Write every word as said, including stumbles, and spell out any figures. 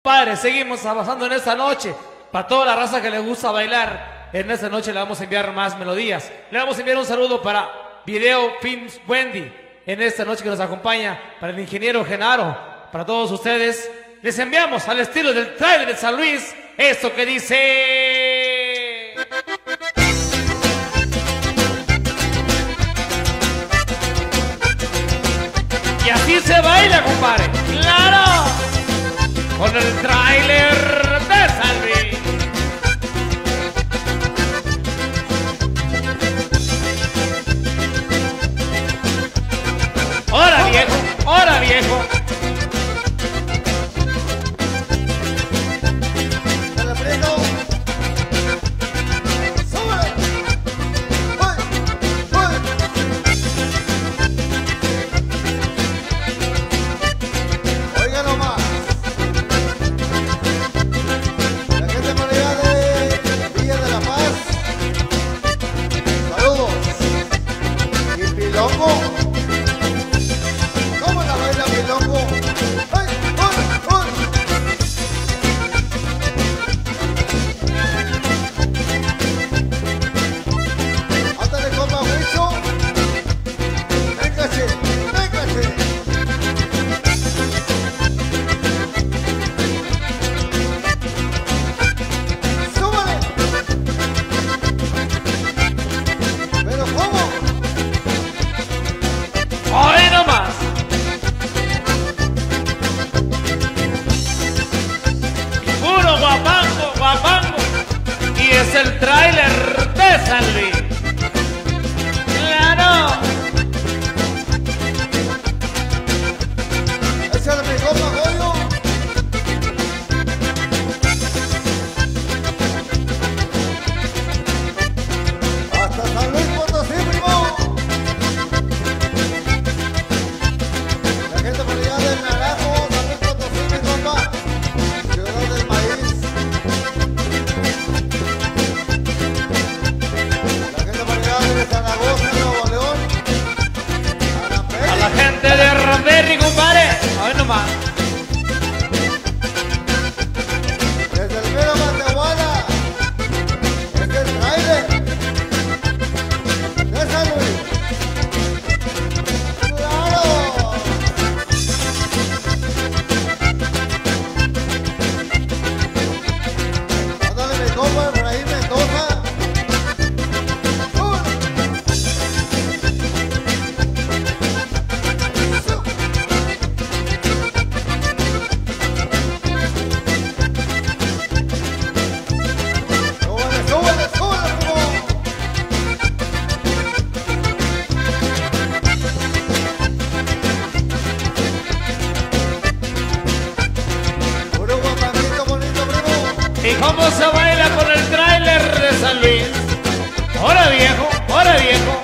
Padre, seguimos avanzando en esta noche. Para toda la raza que le gusta bailar, en esta noche le vamos a enviar más melodías. Le vamos a enviar un saludo para Video Films Wendy, en esta noche que nos acompaña, para el ingeniero Genaro, para todos ustedes. Les enviamos al estilo del trailer de San Luis, esto que dice... Y así se baila, compadre. ¡Claro! Con el tráiler de San Luis. ¡Hora, viejo! ¡Hora, viejo! ¡Se le prendo! ¡Sube! ¡Voy! ¡Voy! Oiga nomás. La gente por allá de Villa de la Paz. Saludos. Y Pilongo. ¿Cómo la baila Pilongo? ¡Ay! ¡Ay! ¡Ay! ¡Ándale, compa Huicho! ¡Véngase! ¡Véngase! ¡Súbale! ¿Pero cómo? ¡Hoy nomás! Puro guapango, guapango. Y es el tráiler de San Luis. ¡Claro! ¡Échale mi compa Goyo! ¡Hasta San Luis Potosí, primo! La gente por allá del Naranjo, San Luis Potosí, mi compa. Ciudad del Maíz. La gente por allá de Zaragoza, Nuevo León. A la gente de Ramberry, compadre. ¡Hoy nomás! Desde el mero Matehuala, es el trailer de San Luis. ¡Claro! Ándale mi compa Efraín Mendoza. ¡Uy! ¡Su! ¡Súbale, súbale, súbale, primo! Puro guapanito bonito, primo. ¿Y cómo se baila con el tráiler de San Luis? ¡Hora, viejo! ¡Hora, viejo!